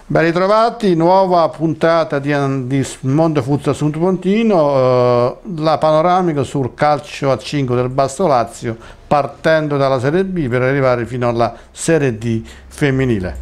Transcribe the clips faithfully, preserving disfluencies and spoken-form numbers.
Ben ritrovati, nuova puntata di, di Mondo Futsal Sul Pontino, eh, la panoramica sul calcio a cinque del Basso Lazio, partendo dalla Serie B per arrivare fino alla Serie D femminile.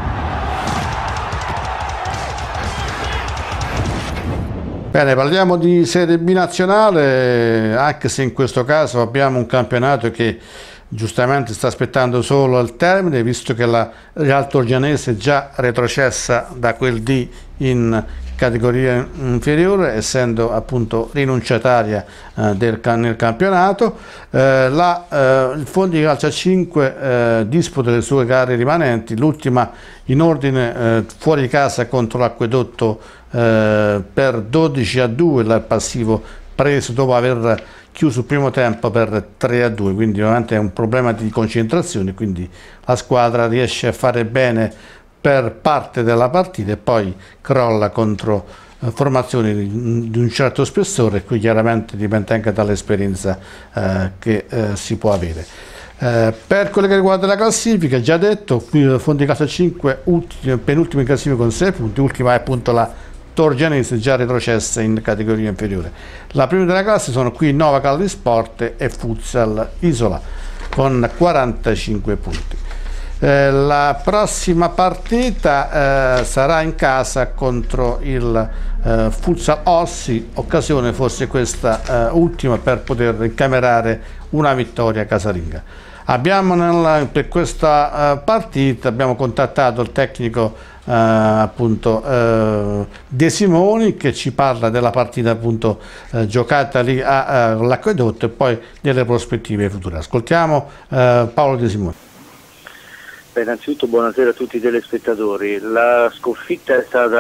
Bene, parliamo di Serie B nazionale, anche se in questo caso abbiamo un campionato che giustamente sta aspettando solo il termine, visto che la Real Torgianese è già retrocessa da quel D in categoria inferiore, essendo appunto rinunciataria eh, del, nel campionato. Eh, la, eh, il Fondi Calcio a cinque eh, disputa le sue gare rimanenti, l'ultima in ordine eh, fuori casa contro l'Acquedotto eh, per dodici a due, il passivo preso dopo aver chiuso il primo tempo per tre a due, quindi ovviamente è un problema di concentrazione, quindi la squadra riesce a fare bene per parte della partita e poi crolla contro eh, formazioni di, di un certo spessore, e qui chiaramente dipende anche dall'esperienza eh, che eh, si può avere. Eh, per quello che riguarda la classifica, già detto, qui Fondi Calcio a cinque ultimo, penultimo in classifica con sei punti, ultima è appunto la Torgianese, già retrocessa in categoria inferiore. La prima della classe sono qui Nova Calli Sport e Futsal Isola con quarantacinque punti. Eh, la prossima partita eh, sarà in casa contro il eh, Futsal Ossi, occasione forse questa eh, ultima per poter incamerare una vittoria casalinga. Abbiamo nella, per questa uh, partita abbiamo contattato il tecnico uh, appunto uh, De Simoni, che ci parla della partita appunto uh, giocata lì all'Acquedotto e poi delle prospettive future. Ascoltiamo uh, Paolo De Simoni. Beh, innanzitutto buonasera a tutti i telespettatori. La sconfitta è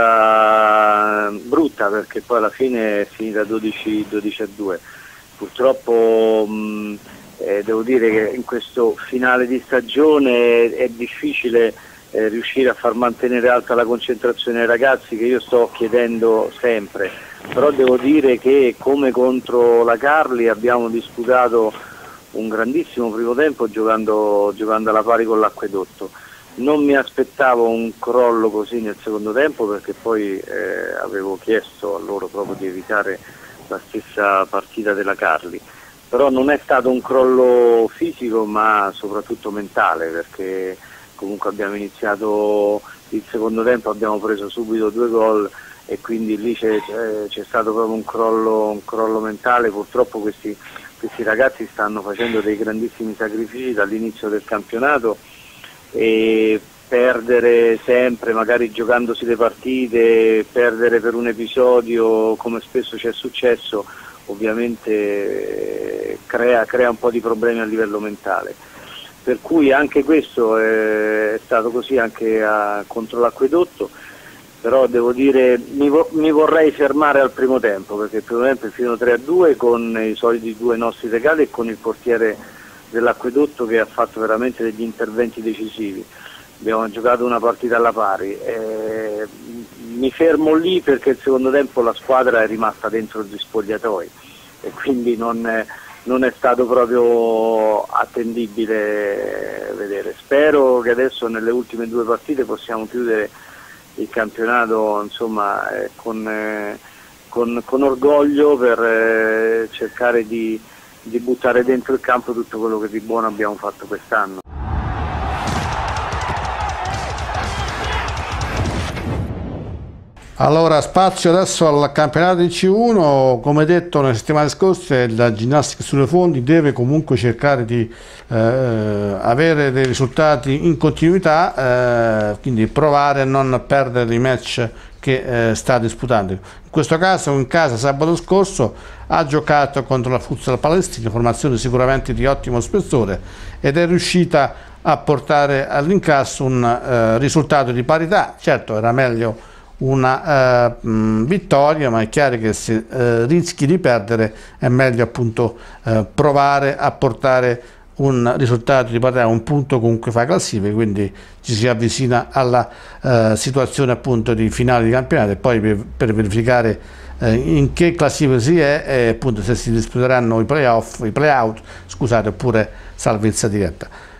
stata brutta perché poi alla fine è finita dodici a due. Purtroppo mh, Eh, devo dire che in questo finale di stagione è, è difficile eh, riuscire a far mantenere alta la concentrazione ai ragazzi, che io sto chiedendo sempre, però devo dire che come contro la Carli abbiamo disputato un grandissimo primo tempo giocando, giocando alla pari con l'Acquedotto. Non mi aspettavo un crollo così nel secondo tempo, perché poi eh, avevo chiesto a loro proprio di evitare la stessa partita della Carli. Però non è stato un crollo fisico, ma soprattutto mentale, perché comunque abbiamo iniziato il secondo tempo, abbiamo preso subito due gol e quindi lì c'è stato proprio un crollo, un crollo mentale. Purtroppo questi, questi ragazzi stanno facendo dei grandissimi sacrifici dall'inizio del campionato, e perdere sempre, magari giocandosi le partite, perdere per un episodio come spesso ci è successo, ovviamente crea, crea un po' di problemi a livello mentale, per cui anche questo è, è stato così anche a, contro l'Acquedotto. Però devo dire mi, vo, mi vorrei fermare al primo tempo, perché il primo tempo è finito tre a due con i soliti due nostri regali e con il portiere dell'Acquedotto che ha fatto veramente degli interventi decisivi. Abbiamo giocato una partita alla pari. Eh, mi fermo lì perché il secondo tempo la squadra è rimasta dentro gli spogliatoi e quindi non è, non è stato proprio attendibile vedere. Spero che adesso nelle ultime due partite possiamo chiudere il campionato, insomma, eh, con, eh, con, con orgoglio, per eh, cercare di, di buttare dentro il campo tutto quello che di buono abbiamo fatto quest'anno. Allora, spazio adesso al campionato di C uno. Come detto nelle settimane scorse, la Ginnastica sulle Fondi deve comunque cercare di eh, avere dei risultati in continuità, eh, quindi provare a non perdere i match che eh, sta disputando. In questo caso in casa sabato scorso ha giocato contro la Futsal Palestina, formazione sicuramente di ottimo spessore, ed è riuscita a portare all'incasso un eh, risultato di parità. Certo, era meglio una uh, mh, vittoria, ma è chiaro che se uh, rischi di perdere è meglio appunto uh, provare a portare un risultato di parità, un punto comunque fa classifica, quindi ci si avvicina alla uh, situazione appunto di finale di campionato, e poi per, per verificare uh, in che classifica si è, e appunto se si disputeranno i playoff, i playout, scusate, oppure salvezza diretta.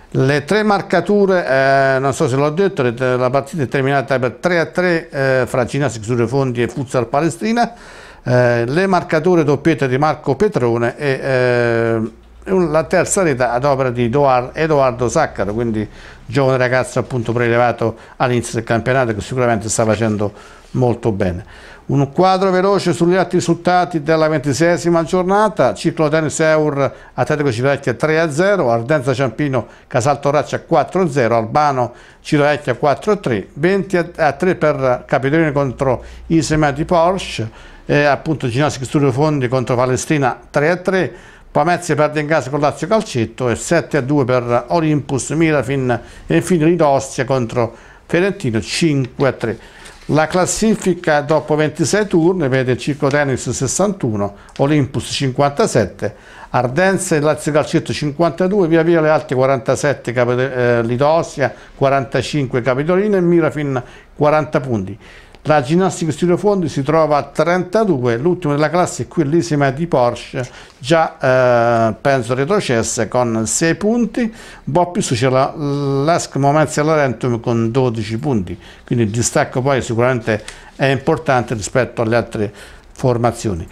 Le tre marcature, eh, non so se l'ho detto, le, la partita è terminata per tre a tre eh, fra Ginnastica Studio Fondi e Futsal Palestrina. Eh, le marcature doppiette di Marco Petrone e eh, la terza rete ad opera di Edoardo Saccaro, quindi giovane ragazzo appunto prelevato all'inizio del campionato, che sicuramente sta facendo molto bene. Un quadro veloce sugli altri risultati della ventiseiesima giornata: Circolo Tennis Eur Atletico Civitavecchia tre a zero, Ardenza Ciampino Casalto Raccia quattro a zero, Albano Civitavecchia quattro a tre, venti a tre per Capitolino contro Isemati Porsche, e appunto Ginnastica Studio Fondi contro Palestrina tre a tre, Pamezia perde in casa con Lazio Calcetto e sette a due per Olympus Mirafin, e infine Lidostia contro Ferentino cinque a tre. La classifica dopo ventisei turni vede Circolo Tennis sessantuno, Olympus cinquantasette, Ardenza e Lazio Calcetto cinquantadue, via via le altre quarantasette, eh, Lidostia quarantacinque, Capitolino e Mirafin quaranta punti. La Ginnastica Studio Fondi si trova a trentadue, l'ultimo della classe è qui l'Isima di Porsche, già eh, penso retrocessa con sei punti, un po' più su c'è l'E S C Momenzia Larentum con dodici punti, quindi il distacco poi sicuramente è importante rispetto alle altre formazioni.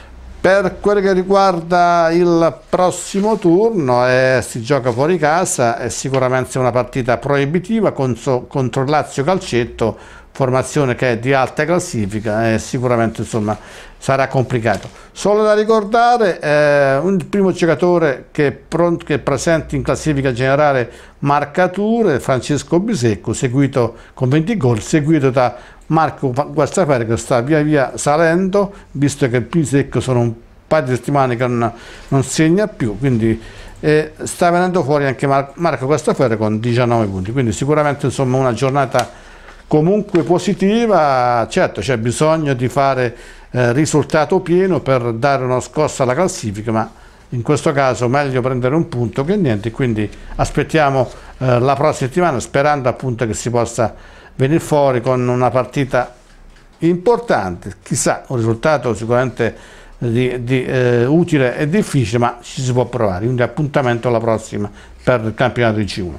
Per quello che riguarda il prossimo turno, eh, si gioca fuori casa, è sicuramente una partita proibitiva contro, contro Lazio Calcetto, formazione che è di alta classifica, e sicuramente insomma sarà complicato. Solo da ricordare eh, un primo giocatore che è, pronto, che è presente in classifica generale marcature, Francesco Bisecco, seguito con venti gol, seguito da Marco Guastafari, che sta via via salendo, visto che Bisecco sono un paio di settimane che non, non segna più, quindi eh, sta venendo fuori anche Mar Marco Guastafari con diciannove punti, quindi sicuramente insomma una giornata comunque positiva. Certo, c'è bisogno di fare eh, risultato pieno per dare una scossa alla classifica, ma in questo caso meglio prendere un punto che niente, quindi aspettiamo eh, la prossima settimana, sperando appunto che si possa venire fuori con una partita importante, chissà, un risultato sicuramente di, di, eh, utile e difficile, ma ci si può provare, quindi appuntamento alla prossima per il campionato di C uno.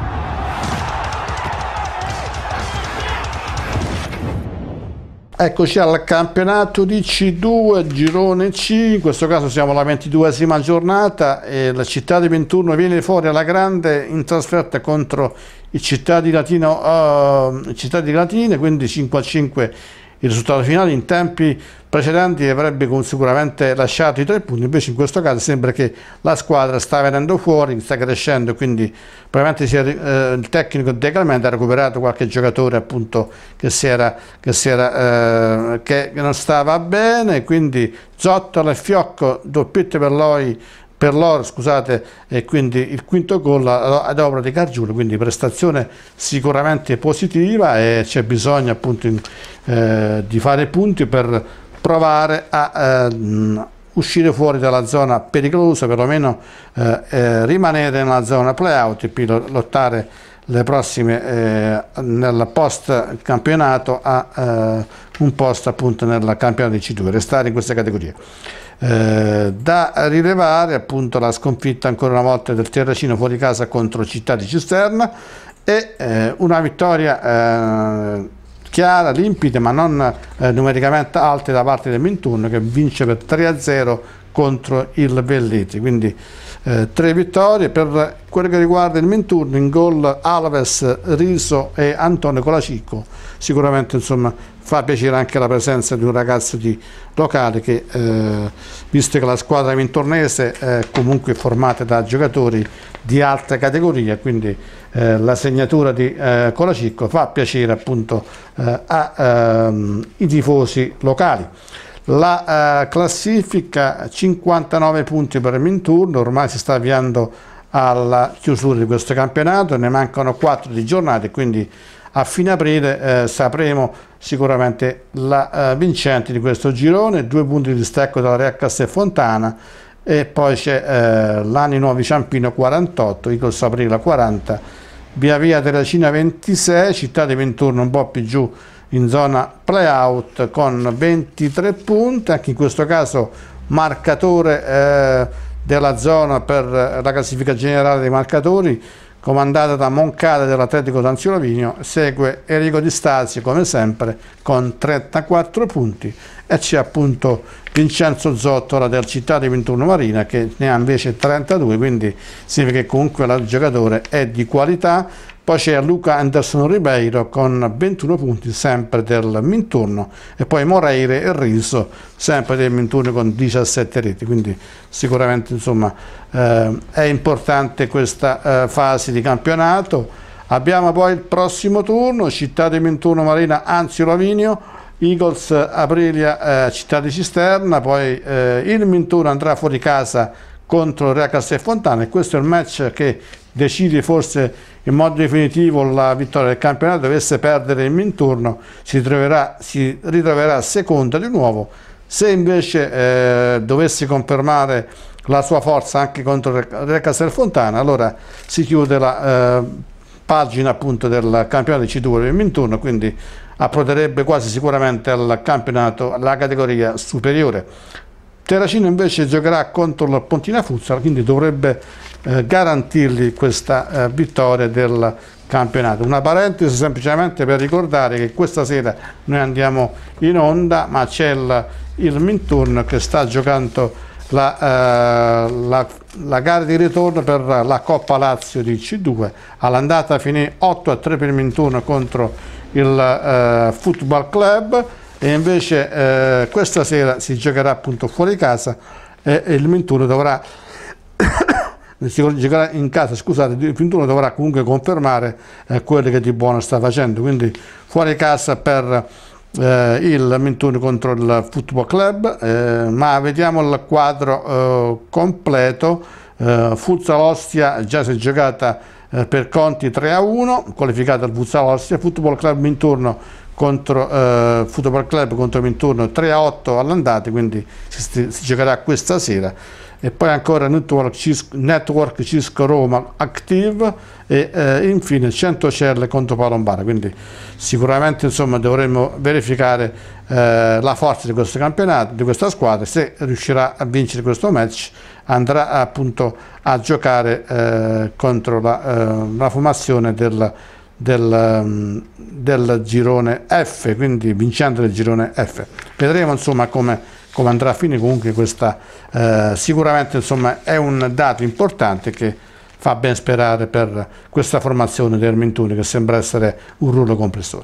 Eccoci al campionato di C due, girone C, in questo caso siamo alla ventiduesima giornata e la Città di Minturno viene fuori alla grande in trasferta contro il Città di Latino, uh, Città di Latine, quindi cinque a cinque il risultato finale. In tempi precedenti avrebbe sicuramente lasciato i tre punti, invece in questo caso sembra che la squadra sta venendo fuori, sta crescendo, quindi probabilmente sia, eh, il tecnico De Clemente ha recuperato qualche giocatore appunto che, si era, che, si era, eh, che non stava bene, quindi Zottola e Fiocco, doppiette per lui, per loro, scusate, e quindi il quinto gol ad opera di Gargiulo, quindi prestazione sicuramente positiva, e c'è bisogno appunto in, eh, di fare punti per provare a eh, uscire fuori dalla zona pericolosa, perlomeno eh, eh, rimanere nella zona play-out e poi lottare le prossime eh, nel post campionato a eh, un posto appunto nel campionato di C due, restare in queste categorie. Eh, da rilevare appunto la sconfitta ancora una volta del Terracino fuori casa contro Città di Cisterna, e eh, una vittoria eh, chiara, limpida, ma non eh, numericamente alta da parte del Minturno, che vince per tre a zero contro il Velletri, quindi eh, tre vittorie. Per quello che riguarda il Minturno, in gol Alves, Riso e Antonio Colacicco, sicuramente insomma fa piacere anche la presenza di un ragazzo di locale che, eh, visto che la squadra mintornese è comunque formata da giocatori di alta categoria, quindi eh, la segnatura di eh, Colacicco fa piacere appunto eh, ai eh, tifosi locali. La eh, classifica cinquantanove punti per il Minturno, ormai si sta avviando alla chiusura di questo campionato, ne mancano quattro di giornate, quindi a fine aprile eh, sapremo sicuramente la eh, vincente di questo girone. Due punti di distacco dalla Real Castelfontana, e poi c'è eh, l'Ani Nuovi Ciampino quarantotto, Icos Aprila quaranta, Via Via Terracina ventisei, Città di Minturno un po' più giù in zona play-out con ventitré punti, anche in questo caso marcatore eh, della zona per la classifica generale dei marcatori comandata da Moncada dell'Atletico San Solovinio. Segue Enrico Di Stasio come sempre con trentaquattro punti, e c'è appunto Vincenzo Zottola del Città di ventuno Marina che ne ha invece trentadue, quindi significa che comunque il giocatore è di qualità. Poi c'è Luca Anderson Ribeiro con ventuno punti sempre del Minturno, e poi Moreira e Riso sempre del Minturno con diciassette reti, quindi sicuramente insomma eh, è importante questa eh, fase di campionato. Abbiamo poi il prossimo turno, Città di Minturno Marina Anzio Lavinio, Eagles Aprilia eh, Città di Cisterna, poi eh, il Minturno andrà fuori casa contro Real Castelfontana, e questo è il match che decide forse in modo definitivo la vittoria del campionato. Dovesse perdere il Minturno si, troverà, si ritroverà seconda di nuovo. Se invece eh, dovesse confermare la sua forza anche contro Real Castelfontana, allora si chiude la eh, pagina appunto del campionato di C due del Minturno, quindi approderebbe quasi sicuramente al campionato, alla categoria superiore. Terracino invece giocherà contro il Pontina Futsal, quindi dovrebbe eh, garantirgli questa eh, vittoria del campionato. Una parentesi semplicemente per ricordare che questa sera noi andiamo in onda, ma c'è il, il Minturno che sta giocando la, eh, la, la gara di ritorno per la Coppa Lazio di C due. All'andata finì otto a tre per il Minturno contro il eh, Football Club, e invece eh, questa sera si giocherà appunto fuori casa, e, e il Minturno dovrà si giocherà in casa, scusate, il Minturno dovrà comunque confermare eh, quello che di buono sta facendo, quindi fuori casa per eh, il Minturno contro il Football Club. Eh, ma vediamo il quadro eh, completo. eh, Futsal Ostia già si è giocata eh, per conti tre a uno, qualificato il Futsal Ostia. Football Club Minturno contro eh, Football Club contro Minturno tre a otto all'andata, quindi si, si giocherà questa sera. E poi ancora Network Cisco, Network Cisco Roma Active, e eh, infine Centocelle contro Palombara, quindi sicuramente insomma dovremo verificare eh, la forza di questo campionato, di questa squadra. Se riuscirà a vincere questo match andrà appunto a giocare eh, contro la, eh, la formazione del Del, del girone F, quindi vincendo del girone F. Vedremo insomma come, come andrà a finire. Comunque questa eh, sicuramente insomma è un dato importante che fa ben sperare per questa formazione del Minturno, che sembra essere un rullo compressore.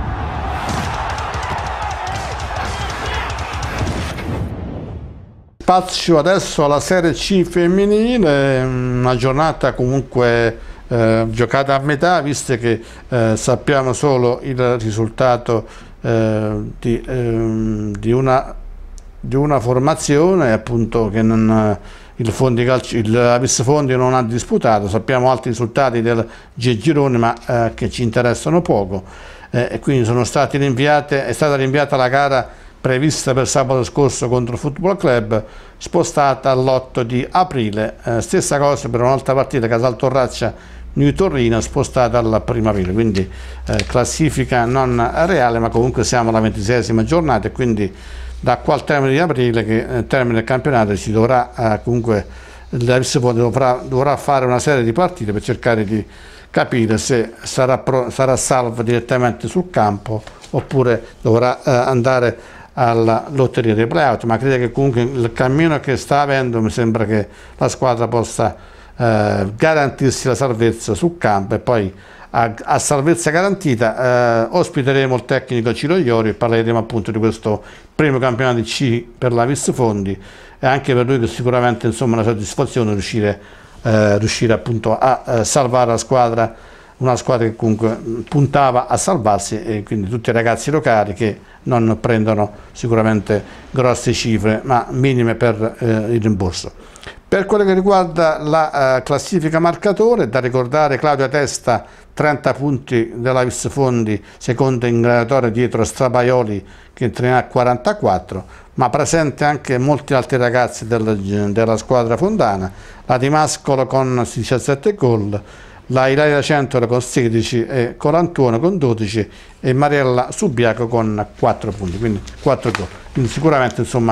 Spazio adesso alla Serie C femminile, una giornata comunque Eh, giocata a metà, visto che eh, sappiamo solo il risultato eh, di, eh, di, una, di una formazione appunto che non, il Fondi Calcio, il Avis Fondi non ha disputato. Sappiamo altri risultati del G Girone, ma eh, che ci interessano poco, eh, e quindi sono state rinviate, è stata rinviata la gara prevista per sabato scorso contro il Football Club, spostata all'otto di aprile. Eh, stessa cosa per un'altra partita, Casal Torraccia New Torino, spostata alla prima aprile, quindi eh, classifica non reale, ma comunque siamo alla ventiseiesima giornata, e quindi da qua al termine di aprile, che eh, termine del campionato, si dovrà eh, comunque l'Avis Fondi dovrà, dovrà fare una serie di partite per cercare di capire se sarà, pro, sarà salvo direttamente sul campo oppure dovrà eh, andare alla lotteria dei playout. Ma credo che comunque il cammino che sta avendo, mi sembra che la squadra possa eh, garantirsi la salvezza sul campo, e poi a, a salvezza garantita eh, ospiteremo il tecnico Ciro Iori e parleremo appunto di questo primo campionato di C per l'Avis Fondi, e anche per lui che sicuramente insomma una soddisfazione riuscire, eh, riuscire appunto a eh, salvare la squadra, una squadra che comunque puntava a salvarsi, e quindi tutti i ragazzi locali che non prendono sicuramente grosse cifre, ma minime per eh, il rimborso. Per quello che riguarda la eh, classifica marcatore, da ricordare Claudia Testa, trenta punti dell'Avis Fondi, secondo in graduatoria dietro Strabaioli che ne ha quarantaquattro, ma presente anche molti altri ragazzi del, della squadra fondana, la Di Mascolo con diciassette gol, la Ilaria Centola con sedici, e Colantuono con dodici, e Mariella Subiaco con quattro punti, quindi quattro gol. Quindi sicuramente insomma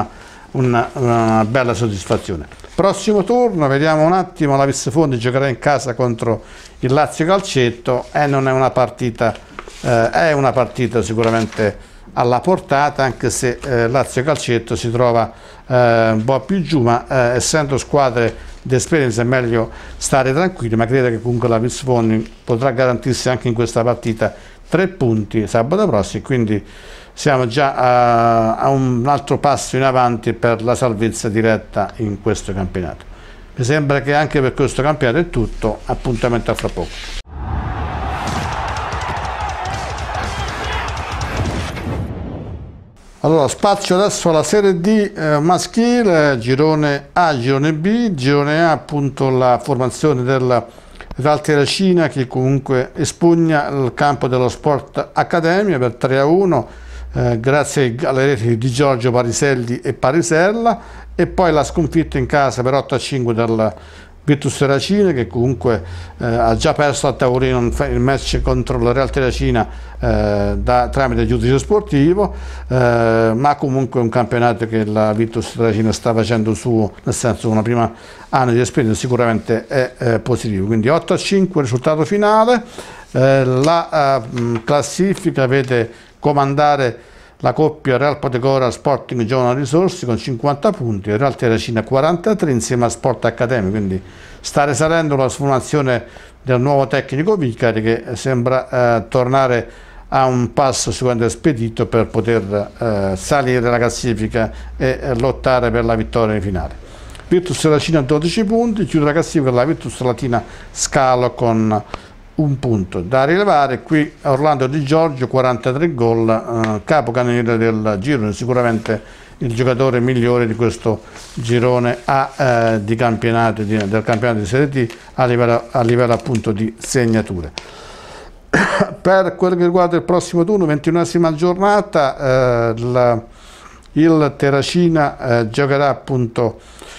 una, una bella soddisfazione. Prossimo turno, vediamo un attimo, la Vis Fondi giocherà in casa contro il Lazio Calcetto e non è una partita, eh, è una partita sicuramente alla portata, anche se eh, Lazio Calcetto si trova eh, un po' più giù, ma eh, essendo squadre di esperienza è meglio stare tranquilli, ma credo che comunque la Vis Fondi potrà garantirsi anche in questa partita tre punti sabato prossimo, quindi siamo già a, a un altro passo in avanti per la salvezza diretta in questo campionato. Mi sembra che anche per questo campionato è tutto, appuntamento a fra poco. Allora, spazio adesso alla Serie D eh, maschile, girone A, girone B. Girone A, appunto, la formazione della Real Terracina, che comunque espugna il campo dello Sport Accademia per tre a uno, eh, grazie alle reti di Giorgio Pariselli e Parisella, e poi la sconfitta in casa per otto a cinque dal Virtus Terracina, che comunque eh, ha già perso a tavolino il match contro la Real Terracina eh, da, tramite giudice sportivo, eh, ma comunque un campionato che la Virtus Terracina sta facendo suo, nel senso una prima anno di esperienza sicuramente è eh, positivo. Quindi otto a cinque risultato finale. Eh, la eh, classifica vede comandare la coppia Real Potecora Sporting Giovane Risorsi con cinquanta punti, Real Terracina quarantatré insieme a Sport Accademia, quindi sta risalendo la sformazione del nuovo tecnico Vicari, che sembra eh, tornare a un passo sicuramente spedito per poter eh, salire la classifica e eh, lottare per la vittoria finale. Virtus Terracina dodici punti, chiude la classifica la Virtus Latina Scalo con un punto. Da rilevare qui Orlando Di Giorgio, quarantatré gol, eh, capocannoniere del girone, sicuramente il giocatore migliore di questo girone A eh, di campionato, di, del campionato di Serie D a livello, a livello appunto di segnature. Per quel che riguarda il prossimo turno, ventunesima giornata, eh, la, il Terracina eh, giocherà appunto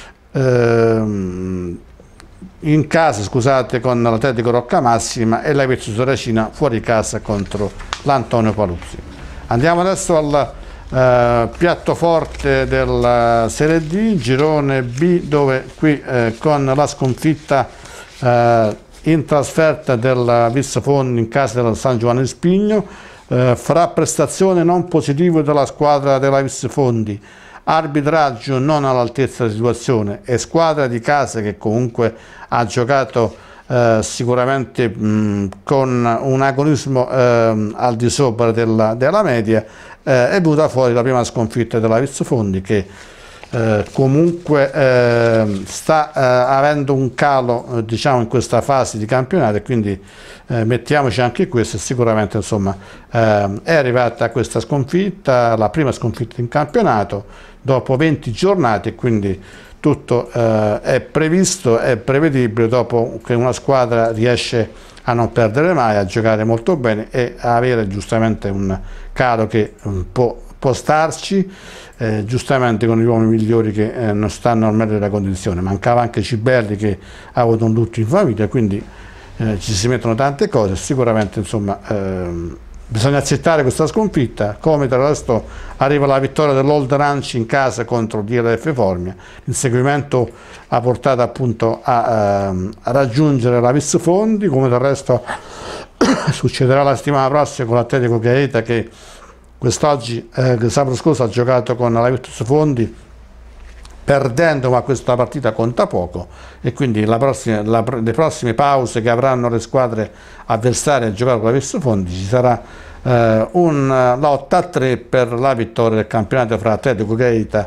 eh, in casa, scusate, con l'Atletico Roccamassima, e la Virtus Terracina fuori casa contro l'Antonio Paluzzi. Andiamo adesso al eh, piatto forte della Serie D, girone B, dove qui eh, con la sconfitta eh, in trasferta della Vis Fondi in casa del San Giovanni Spigno, eh, fra prestazione non positiva della squadra della Vis Fondi, arbitraggio non all'altezza della situazione e squadra di casa che comunque ha giocato eh, sicuramente mh, con un agonismo eh, al di sopra della, della media, eh, è venuta fuori la prima sconfitta della Vis Fondi, che eh, comunque eh, sta eh, avendo un calo eh, diciamo in questa fase di campionato, e quindi eh, mettiamoci anche questo. Sicuramente insomma eh, è arrivata a questa sconfitta, la prima sconfitta in campionato dopo venti giornate, quindi tutto eh, è previsto, è prevedibile dopo che una squadra riesce a non perdere mai, a giocare molto bene e a avere giustamente un calo che um, può, può starci, eh, giustamente con gli uomini migliori che eh, non stanno al meglio della condizione. Mancava anche Cibelli, che ha avuto un lutto in famiglia, quindi eh, ci si mettono tante cose. Sicuramente insomma ehm, bisogna accettare questa sconfitta, come tra l'altro arriva la vittoria dell'Old Ranch in casa contro D L F Formia. L'inseguimento ha portato appunto a, ehm, a raggiungere la Vis Fondi, come del resto succederà la settimana prossima con l'Atletico Gaeta, che quest'oggi, eh, sabato scorso, ha giocato con la Virtus Fondi perdendo, ma questa partita conta poco, e quindi la prossima, la, le prossime pause che avranno le squadre avversarie a giocare con la Virtus Fondi ci sarà eh, una lotta a tre per la vittoria del campionato fra Atletico Gaeta,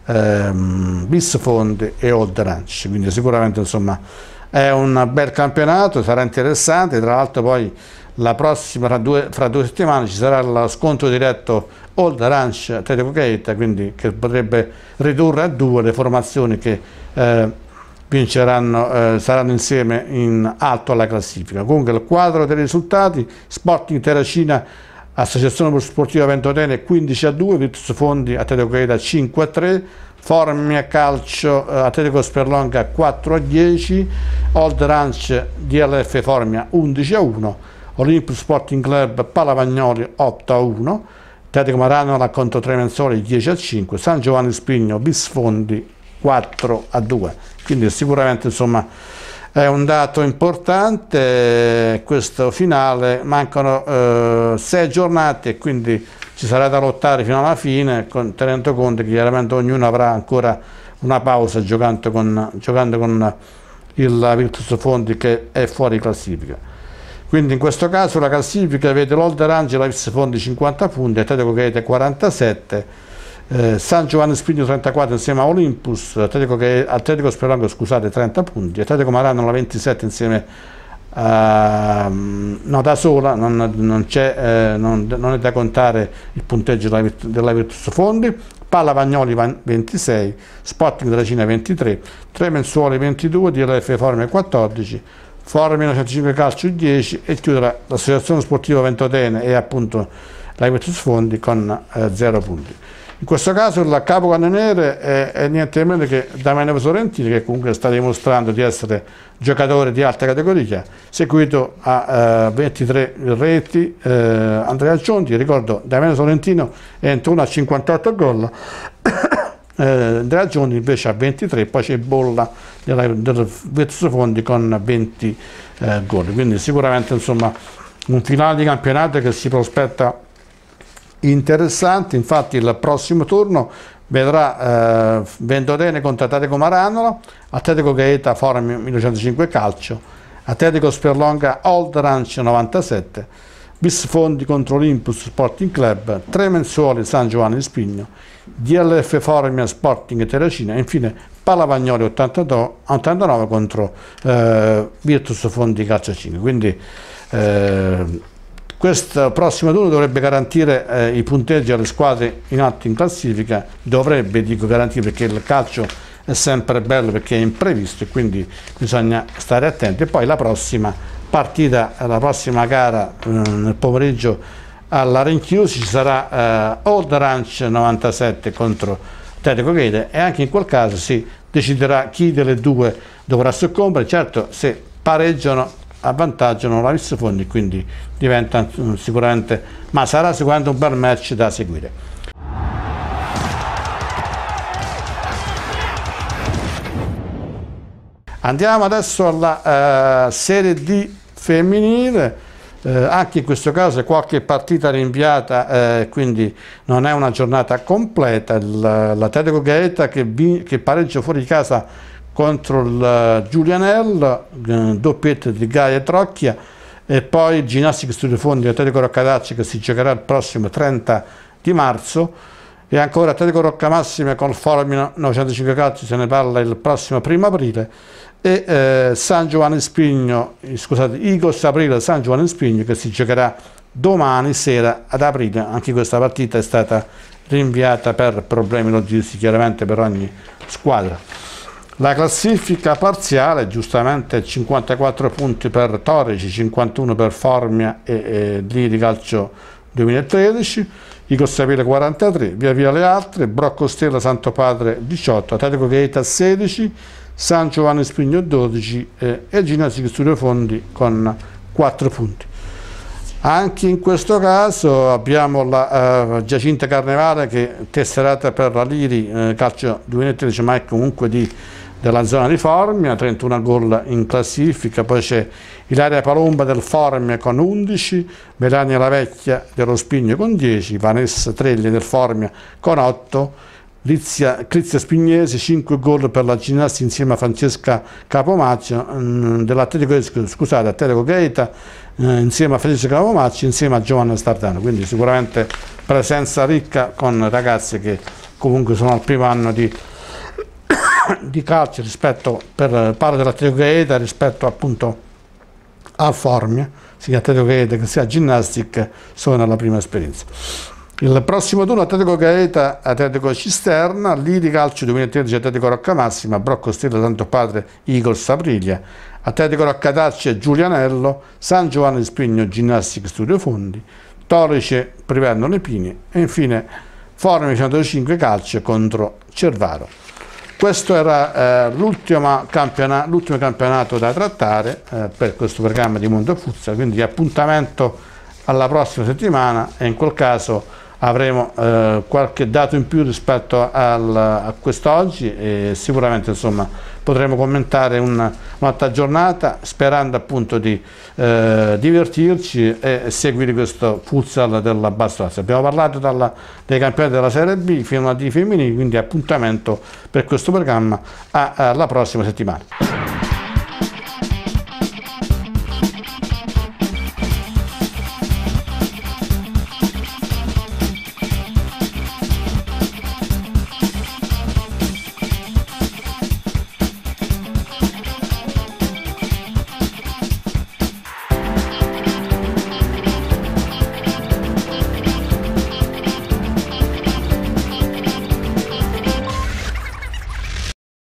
ehm, Vis Fondi e Old Ranch. Quindi sicuramente insomma è un bel campionato, sarà interessante. Tra l'altro poi la prossima, fra due, fra due settimane, ci sarà lo scontro diretto Old Ranch Atletico Gaeta, quindi che potrebbe ridurre a due le formazioni che eh, vinceranno, eh, saranno insieme in alto alla classifica. Comunque il quadro dei risultati: Sporting Terracina Associazione Sportiva Ventotene quindici a due, Virtus Fondi Atletico Gaeta cinque a tre, Formia Calcio eh, Atletico Sperlonga quattro a dieci, Old Ranch D L F Formia undici a uno, Olympus Sporting Club Palavagnoli otto a uno, Atletico Maranola contro Tremenzoli dieci a cinque, San Giovanni Spigno Bisfondi quattro a due, quindi sicuramente insomma è un dato importante questo finale. Mancano eh, sei giornate e quindi ci sarà da lottare fino alla fine, con, tenendo conto che chiaramente ognuno avrà ancora una pausa giocando con, giocando con il Virtus Fondi che è fuori classifica. Quindi in questo caso la classifica vede l'Older Angela Virtus Fondi cinquanta punti, Atletico Gaeta quarantasette, Eh, San Giovanni Spigno trentaquattro insieme a Olympus, Atletico, Atletico Sperlongo scusate trenta punti, Atletico Maranola ventisette insieme a no da sola, non, non, c'è, eh, non, non è da contare il punteggio della, della Virtus Fondi, Palla Vagnoli ventisei, Sporting Terracina ventitré, Tremenzuoli ventidue, D L F Formia quattordici, Formia centocinque Calcio dieci e chiude l'Associazione Sportiva Ventotene e appunto la Virtus Fondi con eh, zero punti. In questo caso il capocannoniere è, è niente meno che Damiano Sorrentini, che comunque sta dimostrando di essere giocatore di alta categoria, seguito a eh, ventitré reti eh, Andrea Gionti. Ricordo, Damiano Sorrentino entra uno a cinquantotto gol, eh, Andrea Gionti invece a ventitré, poi c'è Bolla del, del Virtus Fondi con venti eh, gol, quindi sicuramente insomma un finale di campionato che si prospetta interessante. Infatti il prossimo turno vedrà eh, Ventotene contro Atletico Maranola, Atletico Gaeta Formia millenovecentocinque Calcio, Atletico Sperlonga Old Ranch novantasette, Bisfondi contro Olympus Sporting Club, Tremenzuoli San Giovanni Spigno, D L F Formia Sporting Terracina e infine Palavagnoli ottantanove contro eh, Virtus Fondi Calcio cinque. Quindi eh, questo prossimo turno dovrebbe garantire eh, i punteggi alle squadre in alto in classifica, dovrebbe, dico garantire perché il calcio è sempre bello perché è imprevisto e quindi bisogna stare attenti. E poi la prossima partita, la prossima gara eh, nel pomeriggio alla Rinchiusi ci sarà eh, Old Ranch novantasette contro Atletico Gaeta e anche in quel caso si deciderà chi delle due dovrà soccombere. Certo, se pareggiano avvantaggiano la Virtus Fondi, quindi diventa sicuramente, ma sarà sicuramente un bel match da seguire. Andiamo adesso alla uh, Serie D femminile, uh, anche in questo caso qualche partita rinviata, uh, quindi non è una giornata completa. L'Atletico Gaeta che, che pareggia fuori casa contro il Giulianello, doppietta di Gaia e Trocchia, e poi Ginnastica Studio Fondi Atletico Roccadacci che si giocherà il prossimo trenta di marzo, e ancora Atletico Roccamassima con il Formia novecentocinque Calcio, se ne parla il prossimo primo aprile, e eh, San Giovanni Spigno, scusate, Igos Aprile San Giovanni Spigno che si giocherà domani sera ad aprile. Anche questa partita è stata rinviata per problemi logistici chiaramente per ogni squadra. La classifica parziale, giustamente cinquantaquattro punti per Torici, cinquantuno per Formia e, e Liri Calcio duemilatredici, Igos Aprile quarantatré, via via le altre, Brocco Stella Santo Padre diciotto, Atletico Gaeta sedici, San Giovanni Spigno dodici eh, e Ginnastica Studio Fondi con quattro punti. Anche in questo caso abbiamo la uh, Giacinta Carnevale che è tesserata per la Liri eh, Calcio duemilatredici, ma è comunque di, della zona di Formia, trentuno gol in classifica. Poi c'è Ilaria Palomba del Formia con undici, Melania La Vecchia dello Spigno con dieci, Vanessa Trelli del Formia con otto, Lizia, Crizia Spignesi cinque gol per la ginnastica insieme a Francesca Capomaccio mh, dell'Atletico, scusate, Atletico Gaeta eh, insieme a Francesca Capomaccio insieme a Giovanna Stardano, quindi sicuramente presenza ricca con ragazze che comunque sono al primo anno di, di calcio rispetto, per parlo dell'Atletico Gaeta rispetto appunto al Formia, sia Atletico Gaeta che sia Ginnastic sono alla prima esperienza. Il prossimo turno Atletico Gaeta, Atletico Cisterna, Liri Calcio duemilatredici, Atletico Roccamassima, Brocco Stella Santo Padre, Igos Aprilia, Atletico Roccadacci e Giulianello, San Giovanni Spigno, Ginnastica Studio Fondi, Torice, Priverno Lepini e infine Formia centocinque Calcio contro Cervaro. Questo era eh, l'ultimo campionato, l'ultimo campionato da trattare eh, per questo programma di Mondo Futsal, quindi appuntamento alla prossima settimana e in quel caso avremo eh, qualche dato in più rispetto al, a quest'oggi e sicuramente insomma potremo commentare una, un'altra giornata sperando appunto di eh, divertirci e seguire questo futsal della Basso Lazio. Abbiamo parlato dalla, dei campionati della Serie B fino a di femminili, quindi appuntamento per questo programma alla prossima settimana.